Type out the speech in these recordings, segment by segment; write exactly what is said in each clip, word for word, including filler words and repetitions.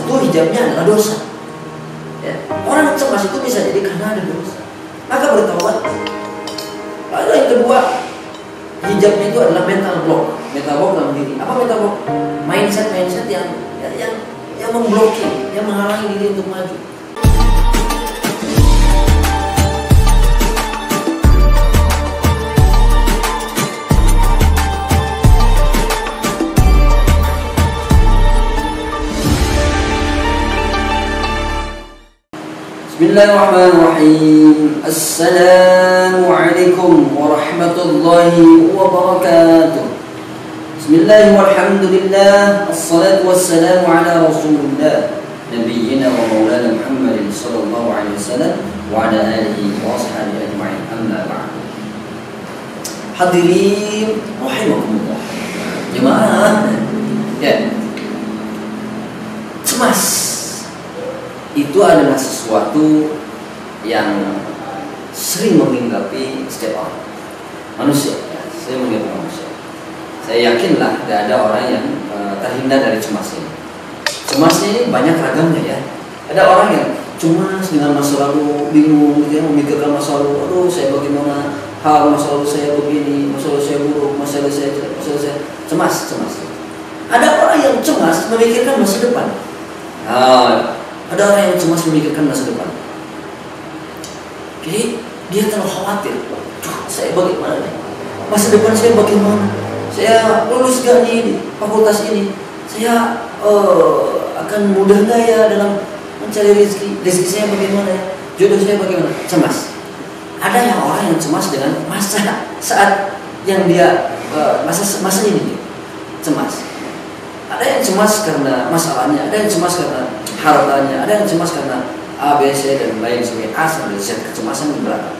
itu hijabnya adalah dosa. Ya. Orang cemas itu bisa jadi karena ada dosa. Maka bertaubat. Lalu yang kedua, hijabnya itu adalah mental block. Mental block dalam diri. Apa mental block? Mindset mindset yang yang yang, yang memblokir, yang menghalangi diri untuk maju. Bismillahirrahmanirrahim. Assalamualaikum warahmatullahi wabarakatuh. Bismillahirrahmanirrahim. Walhamdulillah. Assalatu wassalamu ala rasulillah nabiyyina wa maulana Muhammadin sallallahu alaihi wasallam wa ala alihi wa ashabihi ajma'in. Amma ba'd. Hadirin rahimakumullah. Jemaah, ya. Cemas itu adalah sesuatu yang sering menghinggapi setiap orang, manusia, ya, sering menghinggapi manusia. Saya yakinlah tidak ada orang yang uh, terhindar dari cemas ini. Cemas ini banyak ragamnya ya. Ada orang yang cemas dengan masa lalu, bingung, dia memikirkan masa lalu. Aduh, saya bagaimana? Hal masa lalu saya begini, masa lalu saya buruk, masa lalu saya jelek, masa lalu saya cemas, cemas. Ada orang yang cemas memikirkan masa depan. Ah, Ada orang yang cemas memikirkan masa depan. Jadi dia terlalu khawatir. Duh, saya bagaimana nih? Masa depan saya bagaimana? Saya lulus gak nih di fakultas ini? Saya uh, akan mudah gak ya dalam mencari rezeki? Rezeki saya bagaimana ya? Jodoh saya bagaimana? Cemas. Ada yang orang yang cemas dengan masa saat yang dia uh, masa masa ini cemas. Ada yang cemas karena masalahnya, ada yang cemas karena hartanya, ada yang cemas karena A, B, C dan lain sebagainya. A sampai Z, kecemasan berat.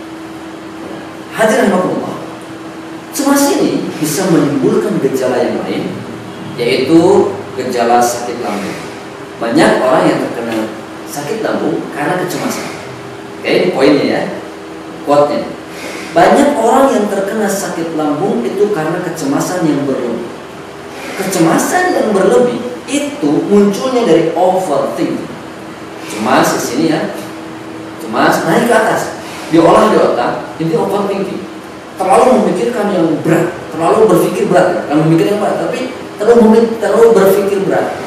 Hadirin rahimakumullah. Cemas ini bisa menimbulkan gejala yang lain, yaitu gejala sakit lambung. Banyak orang yang terkena sakit lambung karena kecemasan. Oke, ini poinnya ya, quote-nya. Banyak orang yang terkena sakit lambung itu karena kecemasan yang berlebih. Kecemasan yang berlebih itu munculnya dari overthinking. Cemas di sini ya, cemas naik ke atas, diolah di otak, ini overthinking. Terlalu memikirkan yang berat, terlalu berpikir berat, kan memikir yang berat, tapi terlalu memikir, terlalu berpikir berat.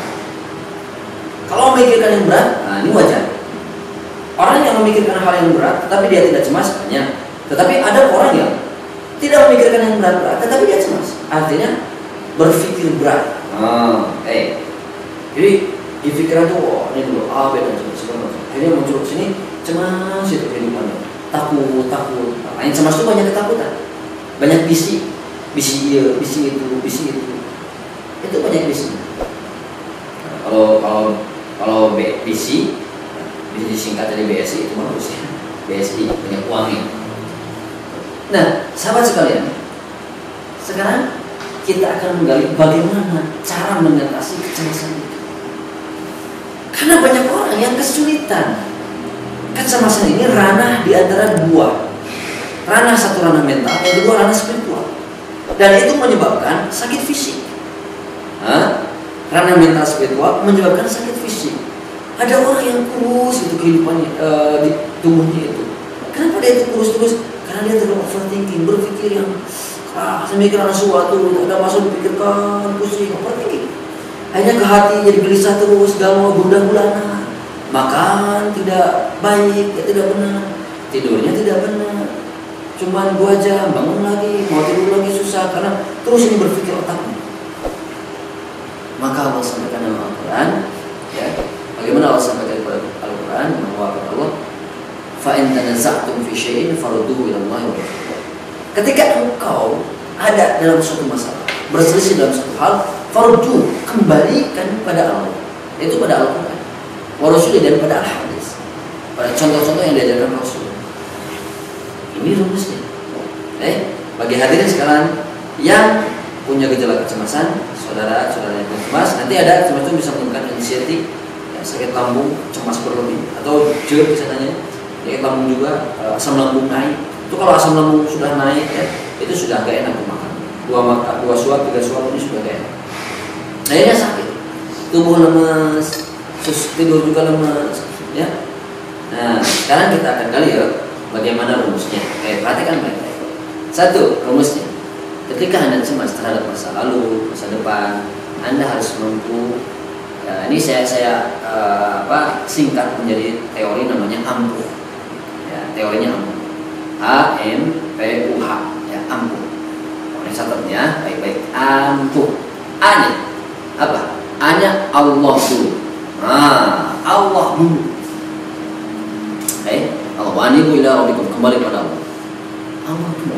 Kalau memikirkan yang berat, nah ini wajar. Orang yang memikirkan hal yang berat, tetapi dia tidak cemas, banyak. Tetapi ada orang yang tidak memikirkan yang berat-berat, tetapi dia cemas. Artinya berpikir berat. Ah, eh. Jadi di pikiran tuh, oh, ini dulu A, B dan segala macam. Akhirnya muncul ke sini cemas itu kehidupannya. Takut, takut. Nah, yang cemas itu banyak ketakutan. Banyak bisi, bisi iya, bisi itu, bisi itu. Itu banyak bisi. Nah, kalau kalau kalau B, bisi, bisa disingkat dari B S I itu bagus ya. B S I banyak uangnya. Nah, sahabat sekalian, sekarang kita akan menggali bagaimana cara mengatasi kecemasan itu. Karena banyak orang yang kesulitan. Kecemasan ini ranah di antara dua. Ranah satu ranah mental, yang kedua ranah spiritual. Dan itu menyebabkan sakit fisik. Hah? Ranah mental spiritual menyebabkan sakit fisik. Ada orang yang kurus itu kehidupannya, e, di tubuhnya itu. Kenapa dia itu kurus terus? Karena dia terlalu overthinking, berpikir yang ah, saya mikir ada sesuatu, ada masuk dipikirkan, pusing, overthinking. Akhirnya ke hati jadi gelisah terus, galau, gundah gulana. Makan tidak baik, ya tidak benar. Tidurnya tidak benar. Cuman dua jam, bangun lagi, mau tidur lagi susah karena terus ini berpikir otaknya. Maka Allah sampaikan dalam Al-Quran, ya, bagaimana Allah sampaikan dalam Al-Quran, bahwa Allah, fa in tanaza'tum fi syai'in farudduhu ila Allah wa Rasul. Ketika engkau ada dalam suatu masalah, berselisih dalam suatu hal, farju, kembalikan pada Allah, itu pada Al-Quran, wa Rasul, dan pada Al-Hadis, pada contoh-contoh yang diajarkan Rasul. Ini rumusnya. Eh, bagi hadirin sekalian yang punya gejala kecemasan, saudara-saudara yang cemas, nanti ada cemas itu bisa menimbulkan anxiety, ya, sakit lambung, cemas berlebih, atau J E R bisa tanya, sakit lambung juga, asam lambung naik. Itu kalau asam lambung sudah naik ya, itu sudah agak enak makan. Dua makan, dua suap, tiga suap ini sudah agak enak. Akhirnya sakit, tubuh lemes, sus tidur juga lemas, ya. Nah, sekarang kita akan gali ya bagaimana rumusnya. Oke, perhatikan baik-baik. Satu, rumusnya. Ketika Anda cemas terhadap masa lalu, masa depan, Anda harus mampu. Ya, ini saya saya uh, apa singkat menjadi teori namanya ampuh. Ya, teorinya ampuh. A M P U H, ya, ampuh. Boleh catatnya baik-baik. Ampuh. A-nya apa? A-nya Allah dulu. Nah, Allah dulu. Oke, Allah wanibu ila rabbikum, kembali pada Allah. Allah dulu.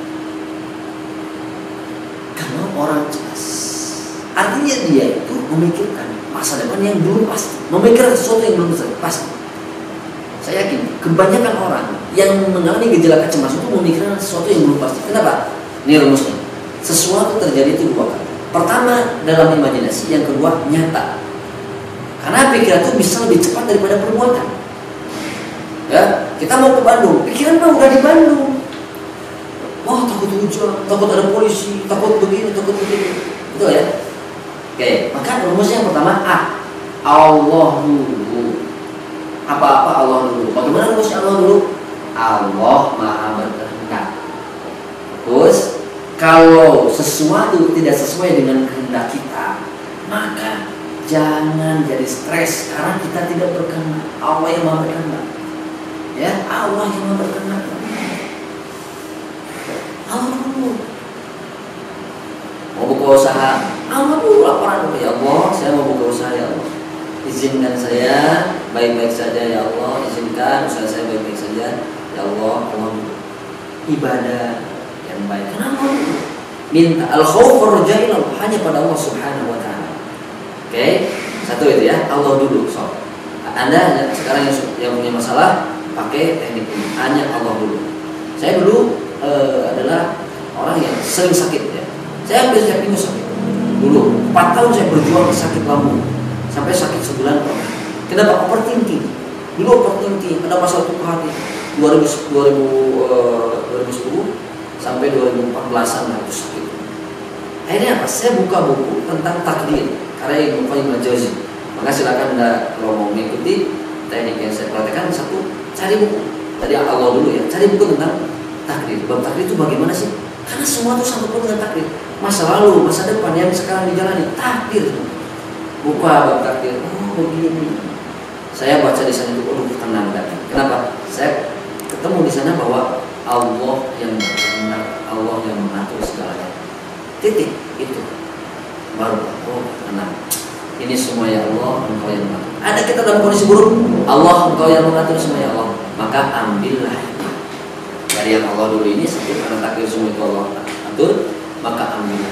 Kalau orang cemas, artinya dia itu memikirkan masa depan yang belum pasti, memikirkan sesuatu yang belum pasti. Saya yakin kebanyakan orang yang mengalami gejala kecemasan itu memikirkan sesuatu yang belum pasti. Kenapa? Ini rumusnya. Sesuatu terjadi itu dua kali. Pertama dalam imajinasi, yang kedua nyata. Karena pikiran itu bisa lebih cepat daripada perbuatan. Ya, kita mau ke Bandung, pikiran mah udah di Bandung. Wah, takut hujan, takut ada polisi, takut begini, takut begini. Betul ya? Oke, maka rumusnya yang pertama A. Allah dulu. Apa-apa Allah dulu. Bagaimana rumusnya Allah dulu? Allah Maha berkehendak. Terus, kalau sesuatu tidak sesuai dengan kehendak kita, maka jangan jadi stres karena kita tidak berkehendak. Allah yang Maha berkehendak. Ya, Allah yang Maha berkehendak. Allah dulu. Mau buka usaha, Allah dulu laporan dulu. Ya Allah, saya mau buka usaha ya Allah. Izinkan saya baik-baik saja ya Allah. Izinkan usaha saya baik-baik saja ya Allah. Allah ibadah yang baik. Kenapa? Minta al-khawf war-raja' hanya pada Allah Subhanahu wa taala. Oke, satu itu ya, Allah dulu. So, Anda sekarang yang, yang punya masalah pakai teknik ini, hanya Allah dulu. Saya dulu e, adalah orang yang sering sakit ya. Saya hampir setiap minggu sakit. Dulu empat tahun saya berjuang sakit lambung, sampai sakit sebulan pernah. Kenapa? Overthinking. Dulu overthinking, ada masalah tubuh hati. dua ribu sepuluh sampai dua ribu empat belasan lah itu sakit. Akhirnya apa? Saya buka buku tentang takdir karya Ibnu Qayyim al-Jauziyah. Maka silakan Anda kalau mau mengikuti teknik yang saya perhatikan, satu, cari buku. Tadi Allah dulu ya, cari buku tentang takdir. Bab takdir itu bagaimana sih? Karena semua itu sangkut dengan takdir. Masa lalu, masa depan yang sekarang dijalani, takdir. Buka bab takdir. Oh begini. Saya baca di sana itu, aduh tenang datang. Kenapa? Saya ketemu di sana bahwa Allah yang berkehendak, Allah yang mengatur segalanya. Titik itu. Baru oh tenang. Ini semua ya Allah, Engkau yang mengatur. Ada kita dalam kondisi buruk, Allah Engkau yang mengatur semua ya Allah. Maka ambillah dari yang Allah dulu ini, satu karena takdir semua itu Allah atur, maka ambillah.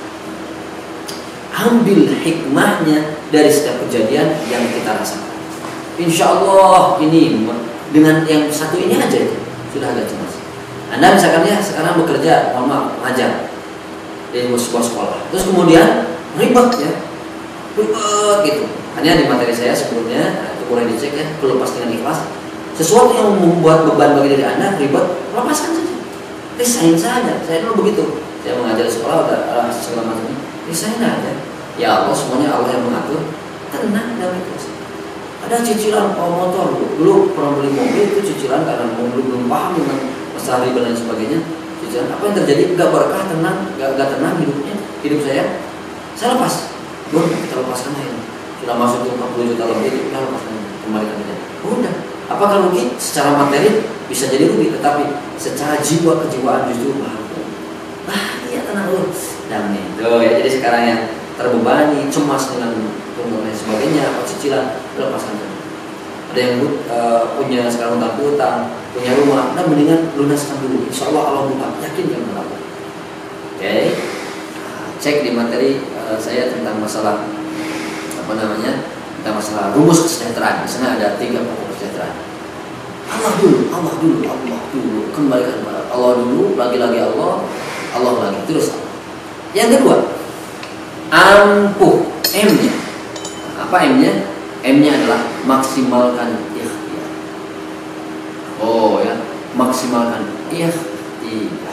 Ambil hikmahnya dari setiap kejadian yang kita rasakan. Insya Allah ini dengan yang satu ini aja itu sudah agak cemas. Anda misalkan ya sekarang bekerja, mohon maaf, ngajar di sebuah sekolah, terus kemudian ribet ya, ribet gitu. Hanya di materi saya sebelumnya itu boleh dicek ya, kelepas dengan ikhlas. Sesuatu yang membuat beban bagi diri Anda ribet, lepaskan saja, resign saja. Saya dulu begitu, saya mengajar di sekolah udah uh, segala macam, resign aja. Ya Allah, semuanya Allah yang mengatur, tenang dan ikhlas. Ada cicilan oh, motor dulu, dulu pernah beli mobil itu cicilan karena mobil belum paham dengan masalah riba dan sebagainya. Cicilan apa yang terjadi? Gak berkah, tenang, gak, gak tenang hidupnya, hidup saya. Saya lepas, boleh kita lepaskan aja. Sudah masuk ke empat puluh juta lebih, kita lepaskan kembalikan aja. Udah, apakah rugi? Secara materi bisa jadi rugi, tetapi secara jiwa kejiwaan justru bahagia. Bahagia tenang dulu, damai. Tuh ya, jadi sekarang yang terbebani, cemas dengan dan sebagainya, apa cicilan, lepaskan saja. Ada yang uh, punya sekarang utang-utang, punya rumah, nah mendingan lunaskan dulu. Insya Allah Allah buka, yakin kan berlaku. Oke, okay. Cek di materi uh, saya tentang masalah apa namanya, tentang masalah rumus kesejahteraan. Di sana ada tiga pokok kesejahteraan. Allah dulu, Allah dulu, Allah dulu, kembalikan kepada Allah dulu, lagi-lagi Allah, Allah lagi, terus Allah. Yang kedua, ampuh, M-nya. Apa M-nya? M-nya adalah maksimalkan ikhtiar. Oh ya, maksimalkan ikhtiar.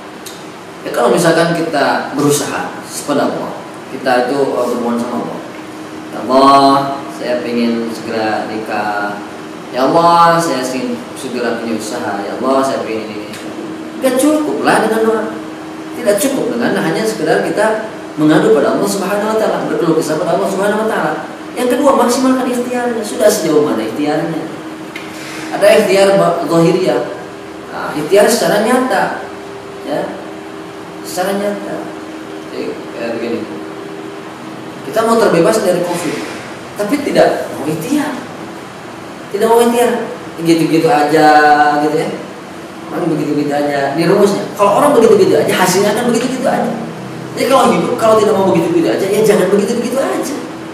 Ya kalau misalkan kita berusaha kepada Allah, kita itu uh, bermohon sama Allah, Ya Allah, saya ingin segera nikah. Ya Allah, saya ingin segera punya usaha. Ya Allah, saya ingin ini. Gak cukup lah dengan doa. Tidak cukup dengan hanya sekedar kita mengadu pada Allah Subhanahu Wa Taala, berkeluh kesah pada Allah Subhanahu Wa Taala. Yang kedua, maksimalkan ikhtiarnya. Sudah sejauh mana ikhtiarnya? Ada ikhtiar zahiriyah, nah, ikhtiar secara nyata, ya, secara nyata. Jadi, kayak begini. Kita mau terbebas dari COVID, tapi tidak mau ikhtiar, tidak mau ikhtiar, gitu-gitu aja, gitu ya. Orang begitu-begitu aja, ini rumusnya. Kalau orang begitu-begitu aja, hasilnya akan begitu-begitu aja. Jadi kalau hidup, kalau tidak mau begitu-begitu aja, ya jangan begitu-begitu aja.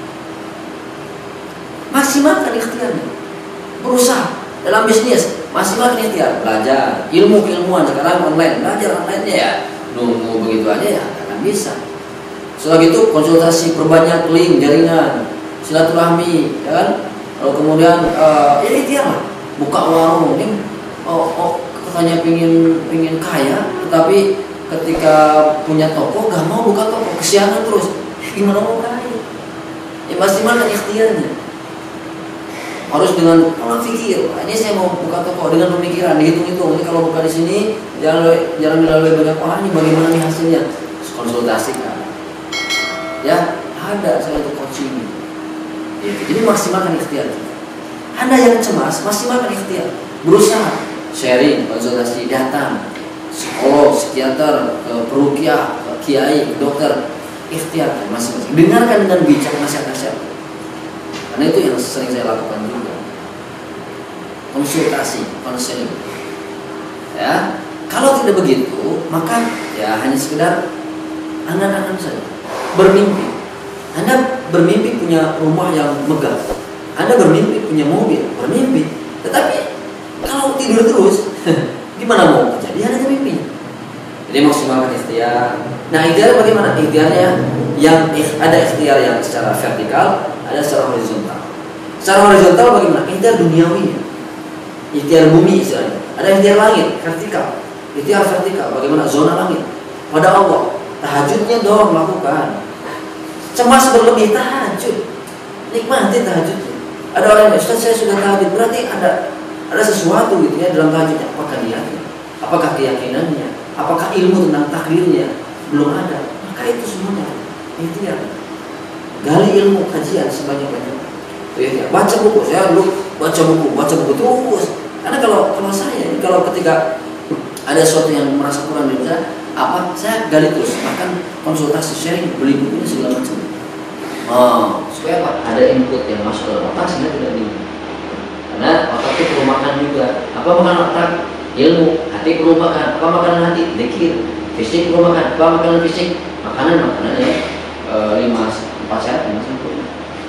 Maksimalkan ikhtiarnya, berusaha dalam bisnis, maksimalkan ikhtiar, belajar ilmu keilmuan sekarang online, belajar online ya, nunggu begitu aja ya akan bisa. Setelah itu konsultasi, perbanyak link jaringan, silaturahmi, ya kan? Lalu kemudian uh, ya ikhtiar lah, buka warung, ini oh, oh katanya pingin pingin kaya, tetapi ketika punya toko gak mau buka toko, kesiangan terus, gimana mau kaya? Ya maksimalkan ikhtiarnya. Harus dengan pola pikir. Ini saya mau buka toko dengan pemikiran, dihitung-hitung. Ini kalau buka di sini jangan jangan dilalui banyak orang, ini bagaimana nih hasilnya? Konsultasikan. Ya, ada saya itu coaching. Ya, jadi maksimalkan ikhtiar. Anda yang cemas, maksimalkan ikhtiar. Berusaha sharing, konsultasi, datang psikolog, psikiater, peruqyah, kiai, dokter, ikhtiar masing-masing. Dengarkan dengan bijak nasihat-nasihat. Karena itu yang sering saya lakukan juga. Konsultasi, konseling. Ya, kalau tidak begitu, maka ya hanya sekedar angan-angan saja. Bermimpi. Anda bermimpi punya rumah yang megah. Anda bermimpi punya mobil, bermimpi. Tetapi kalau tidur terus, gimana mau kejadian aja mimpinya? Jadi maksimalkan ikhtiar. Nah, ikhtiar bagaimana? Ikhtiarnya yang ada ikhtiar yang secara vertikal, ada secara horizontal. Secara horizontal bagaimana? Ikhtiar duniawi, ikhtiar bumi istilahnya. Ada ikhtiar langit, vertikal. Ikhtiar vertikal, bagaimana? Zona langit pada Allah. Tahajudnya dong lakukan. Cemas berlebih, tahajud, nikmati tahajudnya. Ada orang yang Ustaz saya sudah tahajud, berarti ada ada sesuatu gitu ya dalam tahajudnya. Apakah dia? Apakah keyakinannya? Apakah ilmu tentang takdirnya? Belum ada. Maka itu semuanya ikhtiar. Gali ilmu, kajian sebanyak-banyaknya. Ya, baca buku, saya dulu baca buku, baca buku terus. Karena kalau kalau saya, kalau ketika ada sesuatu yang merasa kurang dari saya, apa saya gali terus, bahkan konsultasi, sharing, beli bukunya segala macam. Oh, supaya apa? Ada input yang masuk dalam otak sehingga tidak bingung. Karena otak itu perlu makan juga. Apa makan otak? Ilmu. Hati perlu makan. Apa makanan hati? Zikir. Fisik perlu makan. Apa makanan fisik? Makanan makanannya e, lima empat sehat lima sempurna.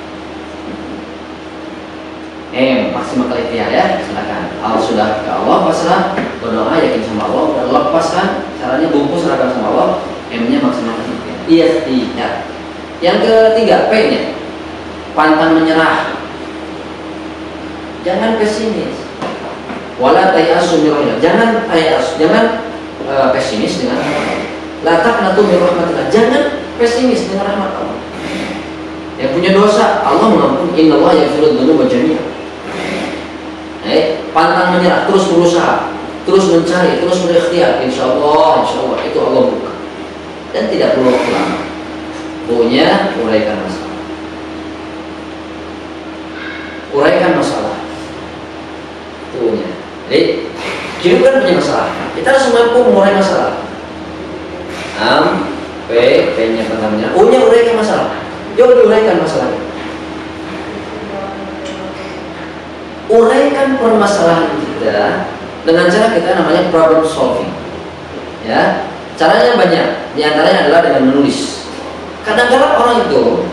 Eh, maksimal ikhtiar ya, silakan. Kalau sudah ke Allah pasrah, berdoa yakin sama Allah, dan lepaskan caranya bungkus seragam sama Allah. M-nya maksimal ikhtiar. Iya, ikhtiar. Yang ketiga, P-nya pantang menyerah. Jangan pesimis. Wala tayasu min rahmatillah. Jangan tayas, jangan uh, pesimis dengan rahmat Allah. La taqnatu min rahmatillah. Jangan pesimis dengan rahmat Allah. Yang punya dosa, Allah mengampuni. Innallaha yaghfiru dzunuba jami'an. Eh, pantang menyerah, terus berusaha, terus mencari, terus berikhtiar. Insyaallah, insyaallah itu Allah buka. Dan tidak perlu waktu lama. Punya uraikan masalah. Uraikan masalah. Punya. Jadi, hidup kan punya masalah. Kita harus mampu mengurai masalah. Am, P, P-nya pertamanya. O-nya uraikan masalah. Yuk diuraikan masalahnya. Uraikan permasalahan kita dengan cara kita namanya problem solving. Ya, caranya banyak. Di antaranya adalah dengan menulis. Kadang-kadang orang itu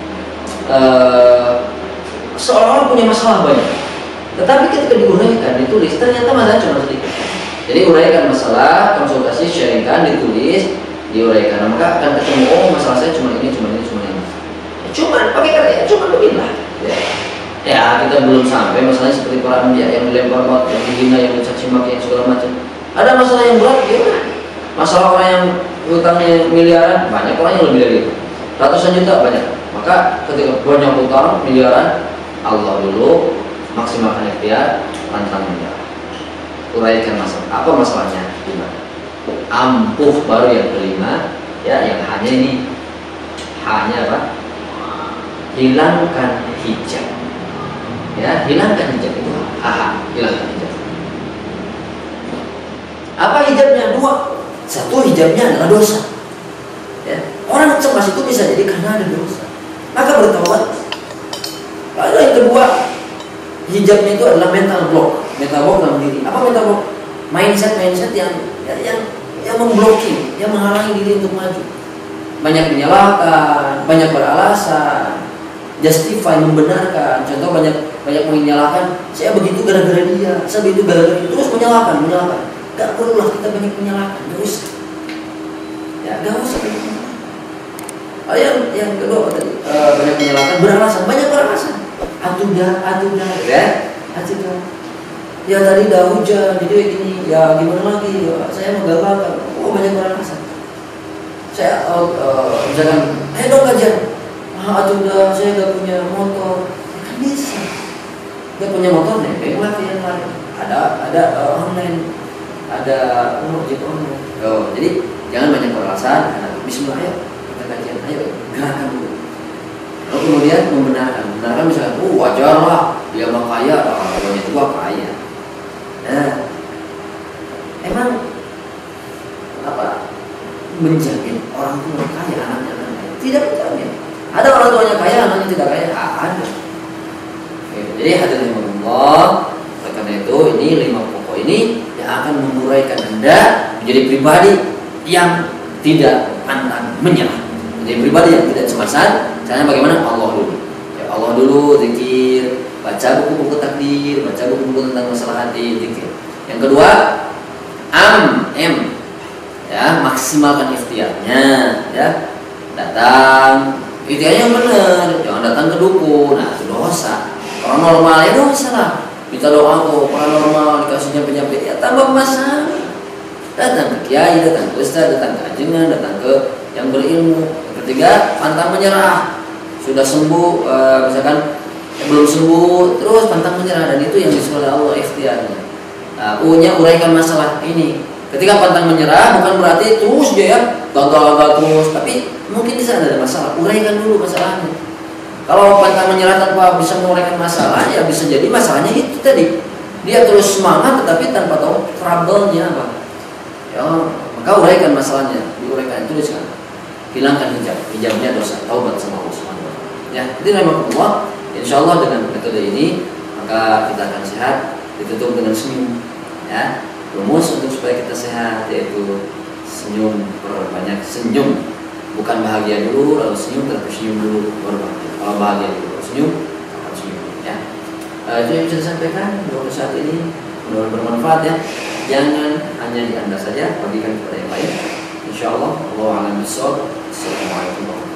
uh, seolah-olah punya masalah banyak, tetapi ketika diuraikan, ditulis, ternyata masalah cuma sedikit. Jadi uraikan masalah, konsultasi, sharingkan, ditulis, diuraikan. Nah, maka akan ketemu, oh masalah saya cuma ini, cuma ini, cuma ini. Ya, cuman pakai kata ya, cuma beginilah. Ya. ya kita belum sampai masalahnya seperti para ambia yang dilempar batu, yang dihina, yang dicaci maki, yang segala macam. Ada masalah yang berat, gimana? Masalah orang yang utangnya miliaran, banyak orang yang lebih dari itu. Ratusan juta banyak. Maka ketika banyak utang miliaran, Allah dulu, maksimalkan ikhtiar, pantang menyerah. Uraikan masalah. Apa masalahnya? Gimana? Ampuh baru yang kelima, ya, yang hanya ini, hanya apa? Hilangkan hijab. Ya, hilangkan hijab itu. Aha, hilangkan hijab. Apa hijabnya? Dua. Satu, hijabnya adalah dosa. Ya. Orang cemas itu bisa jadi karena ada dosa. Maka bertobat. Lalu yang kedua, hijabnya itu adalah mental block. Mental block dalam diri. Apa mental block? Mindset mindset yang yang yang memblokir, yang menghalangi diri untuk maju. Banyak menyalahkan, banyak beralasan, justify, membenarkan. Contoh banyak banyak menyalahkan, saya begitu gara-gara dia, saya begitu gara-gara dia, terus menyalahkan, menyalahkan. Gak perlulah kita banyak menyalahkan, gak usah. Ya, gak usah. Oh, yang yang kedua apa tadi? E, banyak menyalahkan, beralasan, banyak beralasan. Atudah, atudah, ya, atudah. Ya tadi dah hujan, jadi gini, ya gimana lagi? Ya, saya menggagalkan. Oh, banyak beralasan. Saya, oh, uh, misalkan, ayo dong kajian. Ah, atudah, saya gak punya motor. Ya, kan bisa. Gak punya motor nih, baik latihan lain. Ada, ada uh, online, ada ojek online. Oh, jadi jangan banyak beralasan. Bismillah, ayo kita kajian, ayo gerakan dulu. Lalu kemudian membenarkan, membenarkan misalnya, oh wajar lah, dia mah kaya, orang itu gua kaya. Nah, emang apa menjamin orang tua kaya anaknya anaknya? Tidak menjamin. Ada orang tuanya kaya, anaknya tidak kaya, ah, ada. Oke, jadi hadirin Allah, karena itu ini lima pokok ini yang akan menguraikan Anda menjadi pribadi yang tidak pantang menyerah, menjadi pribadi yang tidak cemasan. Caranya bagaimana? Allah dulu. Ya, Allah dulu, zikir, baca buku-buku takdir, baca buku-buku tentang masalah hati, zikir. Yang kedua, am, m, ya, maksimalkan ikhtiarnya, ya, datang, ikhtiarnya yang benar, jangan datang ke dukun, nah itu dosa. Orang normal ya dosa lah. Minta doa kok, paranormal dikasihnya penyakit, ya tambah masalah. Datang ke kiai, datang ke ustaz, datang ke ajengan, datang ke yang berilmu. Yang ketiga, pantang menyerah. Sudah sembuh, e, misalkan ya, belum sembuh, terus pantang menyerah, dan itu yang disuruh oleh Allah ikhtiarnya. Nah, punya uraikan masalah ini. Ketika pantang menyerah bukan berarti terus dia ya gagal-gagal terus, tapi mungkin di sana ada masalah. Uraikan dulu masalahnya. Kalau pantang menyerah tanpa bisa menguraikan masalah, ya bisa jadi masalahnya itu tadi. Dia terus semangat tetapi tanpa tahu trouble-nya apa. Ya, maka uraikan masalahnya, diuraikan itu di sana. Hilangkan hijab, hijabnya dosa, taubat sama Allah Subhanahu wa taala. Ya, jadi rahmatullah, insyaallah dengan metode ini maka kita akan sehat, ditutup dengan senyum. Ya, rumus untuk supaya kita sehat yaitu senyum, perbanyak senyum. Bukan bahagia dulu lalu senyum, tapi senyum dulu baru bahagia. Kalau bahagia dulu baru senyum, akan senyum. Ya, uh, itu yang bisa disampaikan untuk saat ini. Mudah-mudahan bermanfaat ya. Jangan hanya di Anda saja, bagikan kepada yang lain. Insyaallah, Allah a'lam bishawab. Assalamualaikum warahmatullahi wabarakatuh.